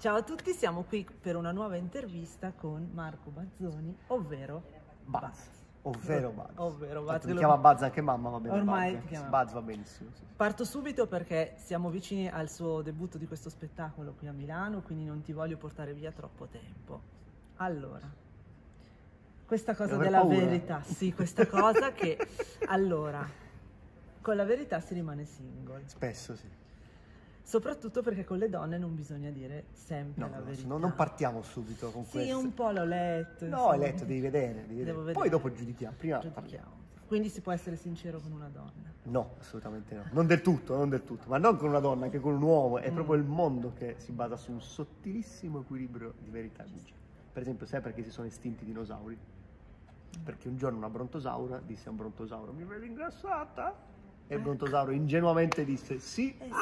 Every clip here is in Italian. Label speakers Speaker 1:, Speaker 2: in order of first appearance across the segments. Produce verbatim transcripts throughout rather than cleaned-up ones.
Speaker 1: Ciao a tutti, siamo qui per una nuova intervista con Marco Bazzoni, ovvero
Speaker 2: Buzz.
Speaker 1: Buzz.
Speaker 2: Ovvero Buzz.
Speaker 1: Ovvero Buzz.
Speaker 2: Mi chiama Buzz anche mamma, va bene.
Speaker 1: Ormai
Speaker 2: Buzz,
Speaker 1: ti chiama.
Speaker 2: Buzz va benissimo. Sì.
Speaker 1: Parto subito perché siamo vicini al suo debutto di questo spettacolo qui a Milano, quindi non ti voglio portare via troppo tempo. Allora, questa cosa
Speaker 2: Devo aver
Speaker 1: della
Speaker 2: paura.
Speaker 1: verità, sì, questa cosa che... Allora, con la verità si rimane single.
Speaker 2: Spesso sì.
Speaker 1: Soprattutto perché con le donne non bisogna dire sempre
Speaker 2: No,
Speaker 1: la
Speaker 2: no,
Speaker 1: verità.
Speaker 2: no, non partiamo subito con
Speaker 1: Sì,
Speaker 2: questo.
Speaker 1: un po' l'ho letto.
Speaker 2: No,
Speaker 1: insomma.
Speaker 2: hai letto, devi vedere, devi vedere.
Speaker 1: Devo
Speaker 2: Poi
Speaker 1: vedere.
Speaker 2: dopo giudichiamo. Prima
Speaker 1: Giudichiamo. Quindi si può essere sincero con una donna.
Speaker 2: No, assolutamente no. Non del tutto, non del tutto. Ma non con una donna, anche con un uomo. È
Speaker 1: Mm.
Speaker 2: proprio il mondo che si basa su un sottilissimo equilibrio di verità e bugia. Per esempio, sai perché si sono estinti i dinosauri? Perché un giorno una brontosaura disse a un brontosauro: mi vedi ingrassata? E il brontosauro ingenuamente disse sì.
Speaker 1: Eh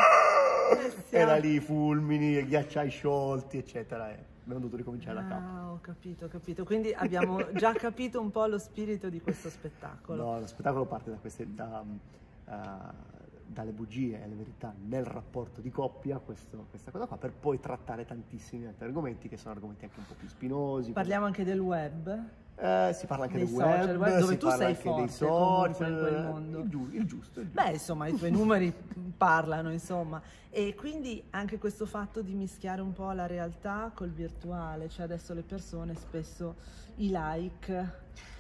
Speaker 1: sì, eh sì.
Speaker 2: Era lì i fulmini, i ghiacciai sciolti, eccetera. E abbiamo dovuto ricominciare da capo.
Speaker 1: Ah, ho capito, ho capito. Quindi abbiamo già capito un po' lo spirito di questo spettacolo.
Speaker 2: No, lo spettacolo parte da queste, da, uh, dalle bugie e le verità nel rapporto di coppia, questo, questa cosa qua, per poi trattare tantissimi altri argomenti che sono argomenti anche un po' più spinosi.
Speaker 1: Parliamo anche del web.
Speaker 2: Eh, si parla anche
Speaker 1: Dei
Speaker 2: del
Speaker 1: social,
Speaker 2: web,
Speaker 1: web, dove
Speaker 2: si
Speaker 1: tu
Speaker 2: parla
Speaker 1: sei
Speaker 2: anche dei
Speaker 1: forte comunque
Speaker 2: social,
Speaker 1: in quel mondo.
Speaker 2: Il, giu- il giusto, il giusto.
Speaker 1: Beh, insomma, i tuoi numeri parlano, insomma. E quindi anche questo fatto di mischiare un po' la realtà col virtuale, cioè adesso le persone spesso i like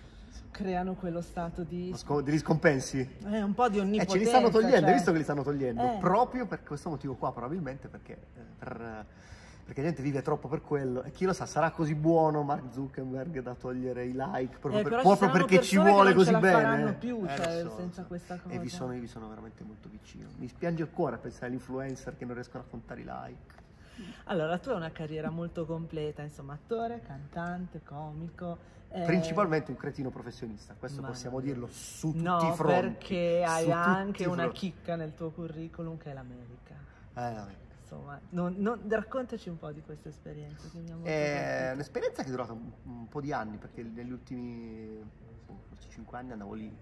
Speaker 1: creano quello stato di...
Speaker 2: Sco- degli scompensi.
Speaker 1: Eh, un po' di
Speaker 2: Eh,
Speaker 1: onnipotenza.
Speaker 2: ce li stanno togliendo,
Speaker 1: cioè...
Speaker 2: hai visto che li stanno togliendo?
Speaker 1: Eh.
Speaker 2: Proprio per questo motivo qua, probabilmente, perché, eh, per, perché la gente vive troppo per quello. E chi lo sa, sarà così buono Mark Zuckerberg da togliere i like, proprio,
Speaker 1: Eh,
Speaker 2: per-
Speaker 1: però ci
Speaker 2: proprio
Speaker 1: saranno
Speaker 2: perché ci
Speaker 1: persone che
Speaker 2: vuole
Speaker 1: non
Speaker 2: così
Speaker 1: ce la
Speaker 2: bene.
Speaker 1: faranno più,
Speaker 2: Eh,
Speaker 1: cioè,
Speaker 2: lo so,
Speaker 1: senza
Speaker 2: lo so.
Speaker 1: questa cosa.
Speaker 2: E vi sono, vi sono veramente molto vicino. Mi spiange il cuore pensare agli influencer che non riescono a contare i like.
Speaker 1: Allora, tu hai una carriera molto completa, insomma, attore, cantante, comico. eh,
Speaker 2: Principalmente un cretino professionista, questo
Speaker 1: ma
Speaker 2: possiamo
Speaker 1: no.
Speaker 2: dirlo su tutti
Speaker 1: No,
Speaker 2: i fronti.
Speaker 1: perché hai
Speaker 2: Su
Speaker 1: anche
Speaker 2: tutti i
Speaker 1: una
Speaker 2: fronti.
Speaker 1: chicca nel tuo curriculum che è l'America.
Speaker 2: Eh, vabbè.
Speaker 1: Insomma, non- non- raccontaci un po' di questa esperienza. Che mi ha molto
Speaker 2: È
Speaker 1: colpito.
Speaker 2: un'esperienza che è durata un, un po' di anni, perché negli ultimi boh, forse cinque anni andavo lì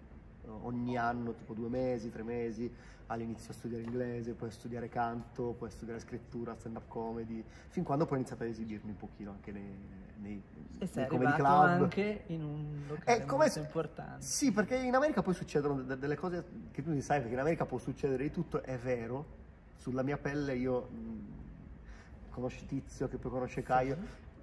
Speaker 2: ogni anno, tipo due mesi, tre mesi, all'inizio a studiare inglese, poi a studiare canto, poi a studiare scrittura, stand-up comedy, fin quando poi ho iniziato ad esibirmi un pochino anche nei, nei,
Speaker 1: E sei
Speaker 2: nei comedy
Speaker 1: arrivato
Speaker 2: club.
Speaker 1: anche in un locale
Speaker 2: È come
Speaker 1: molto
Speaker 2: se-
Speaker 1: importante.
Speaker 2: Sì, perché in America poi succedono de- delle cose che tu non sai, perché in America può succedere di tutto, è vero. Sulla mia pelle io mh, conosci Tizio, che poi conosce Caio,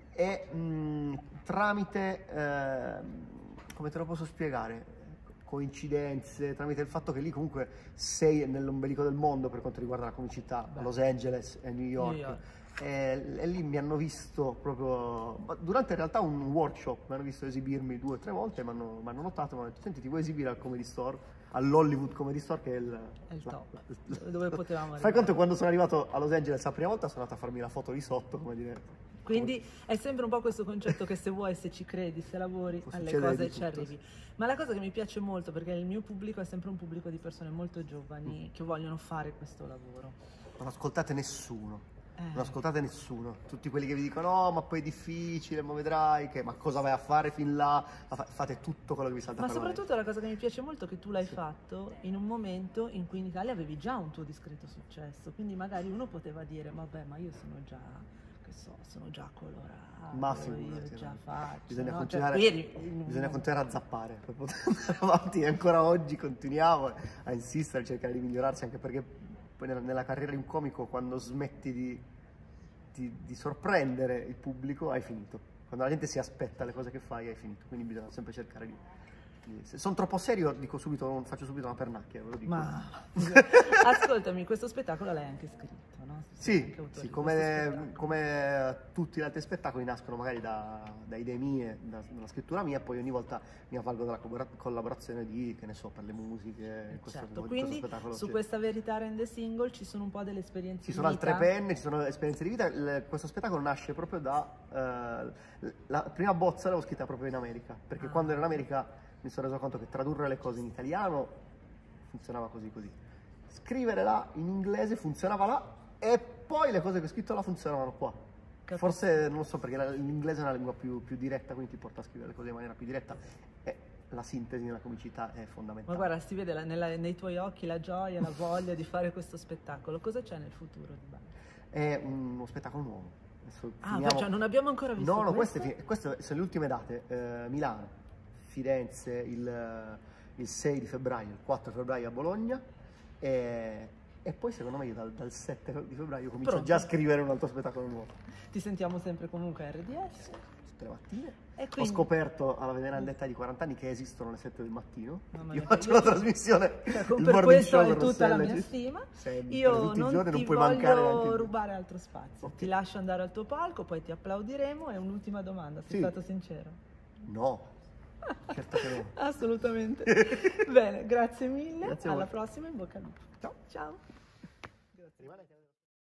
Speaker 2: e mh, tramite, ehm, come te lo posso spiegare, coincidenze, tramite il fatto che lì comunque sei nell'ombelico del mondo per quanto riguarda la comicità,
Speaker 1: Beh.
Speaker 2: a Los Angeles e New York.
Speaker 1: New York.
Speaker 2: E, e lì mi hanno visto proprio, ma durante in realtà un workshop, mi hanno visto esibirmi due o tre volte, mi hanno, mi hanno notato, mi hanno detto: senti, ti vuoi esibire al Comedy Store, all'Hollywood Comedy Store, che è il,
Speaker 1: È il
Speaker 2: la-
Speaker 1: top,
Speaker 2: la-
Speaker 1: dove potevamo
Speaker 2: Fai
Speaker 1: arrivare.
Speaker 2: conto, quando sono arrivato a Los Angeles la prima volta sono andato a farmi la foto lì sotto, come dire.
Speaker 1: Quindi è sempre un po' questo concetto che se vuoi, se ci credi, se lavori,
Speaker 2: Può
Speaker 1: alle
Speaker 2: succedere
Speaker 1: cose
Speaker 2: di
Speaker 1: ci
Speaker 2: tutto,
Speaker 1: arrivi. Ma la cosa che mi piace molto, perché il mio pubblico è sempre un pubblico di persone molto giovani che vogliono fare questo lavoro.
Speaker 2: Non ascoltate nessuno,
Speaker 1: Eh.
Speaker 2: non ascoltate nessuno. Tutti quelli che vi dicono: no, ma poi è difficile, ma vedrai, che, ma cosa vai a fare fin là? Ma fa- fate tutto quello che vi salta
Speaker 1: Ma
Speaker 2: per la
Speaker 1: soprattutto la cosa che mi piace molto è che tu l'hai
Speaker 2: Sì.
Speaker 1: fatto in un momento in cui in Italia avevi già un tuo discreto successo, quindi magari uno poteva dire: vabbè, ma io sono già, che so, sono già colorato,
Speaker 2: Ma
Speaker 1: io
Speaker 2: figurati,
Speaker 1: già
Speaker 2: no.
Speaker 1: faccio.
Speaker 2: Bisogna,
Speaker 1: no?
Speaker 2: continuare,
Speaker 1: Cioè, qui eri-
Speaker 2: bisogna continuare a zappare per poter andare avanti, e ancora oggi continuiamo a insistere, a cercare di migliorarsi, anche perché poi nella, nella carriera di un comico, quando smetti di, di, di sorprendere il pubblico, hai finito. Quando la gente si aspetta le cose che fai, hai finito. Quindi bisogna sempre cercare di... di- se sono troppo serio, dico subito, faccio subito una pernacchia, ve lo dico.
Speaker 1: Ma ascoltami, questo spettacolo l'hai anche scritto, no? Sei
Speaker 2: Sì,
Speaker 1: anche autore
Speaker 2: sì,
Speaker 1: di questo
Speaker 2: come,
Speaker 1: spettacolo.
Speaker 2: come tutti gli altri spettacoli nascono magari da, da idee mie, da, dalla scrittura mia, e poi ogni volta mi avvalgo della collabora- collaborazione di, che ne so, per le musiche, in questo,
Speaker 1: Certo,
Speaker 2: in questo
Speaker 1: quindi
Speaker 2: spettacolo.
Speaker 1: su
Speaker 2: sì.
Speaker 1: questa verità rende single ci sono un po' delle esperienze
Speaker 2: Ci
Speaker 1: di
Speaker 2: sono
Speaker 1: vita.
Speaker 2: altre penne, ci sono esperienze di vita. Il- questo spettacolo nasce proprio da... eh, la prima bozza l'avevo scritta proprio in America, perché
Speaker 1: Ah.
Speaker 2: quando ero in America mi sono reso conto che tradurre le cose in italiano funzionava così così. Scrivere là in inglese funzionava là, e poi le cose che ho scritto là funzionavano qua.
Speaker 1: Capisco.
Speaker 2: Forse non so, perché la- l'inglese è una lingua più, più diretta, quindi ti porta a scrivere le cose in maniera più diretta. E la sintesi nella comicità è fondamentale.
Speaker 1: Ma guarda, si vede la, nella, nei tuoi occhi la gioia, la voglia di fare questo spettacolo. Cosa c'è nel futuro di Bari?
Speaker 2: È uno spettacolo nuovo. Adesso
Speaker 1: Ah,
Speaker 2: finiamo...
Speaker 1: cioè non abbiamo ancora visto
Speaker 2: No, no,
Speaker 1: questo?
Speaker 2: queste, queste sono le ultime date. Eh, Milano, Firenze il, il sei di febbraio, il quattro febbraio a Bologna e, e poi secondo me io dal, dal sette di febbraio comincio
Speaker 1: Pronto?
Speaker 2: già a scrivere un altro spettacolo nuovo.
Speaker 1: Ti sentiamo sempre comunque a R D S.
Speaker 2: Tutte le mattine.
Speaker 1: E
Speaker 2: Ho
Speaker 1: quindi...
Speaker 2: scoperto alla veneranda di quaranta anni che esistono le sette del mattino.
Speaker 1: Mamma
Speaker 2: Io
Speaker 1: mia,
Speaker 2: faccio
Speaker 1: io-
Speaker 2: la trasmissione.
Speaker 1: Cioè,
Speaker 2: il
Speaker 1: per
Speaker 2: morning
Speaker 1: questo
Speaker 2: show
Speaker 1: hai
Speaker 2: con
Speaker 1: tutta la
Speaker 2: Rossella,
Speaker 1: mia
Speaker 2: ci-
Speaker 1: stima.
Speaker 2: sempre,
Speaker 1: Io
Speaker 2: tutti i
Speaker 1: non
Speaker 2: giorni,
Speaker 1: ti
Speaker 2: non puoi mancare
Speaker 1: voglio
Speaker 2: neanche il-
Speaker 1: rubare altro spazio.
Speaker 2: Ok.
Speaker 1: Ti lascio andare al tuo palco, poi ti applaudiremo. E un'ultima domanda, sei
Speaker 2: Sì.
Speaker 1: stato sincero?
Speaker 2: No, certo che no.
Speaker 1: Assolutamente. Bene, grazie mille.
Speaker 2: Grazie a
Speaker 1: Alla
Speaker 2: voi.
Speaker 1: prossima, in bocca al lupo.
Speaker 2: Ciao.
Speaker 1: Ciao.
Speaker 2: Rimane che-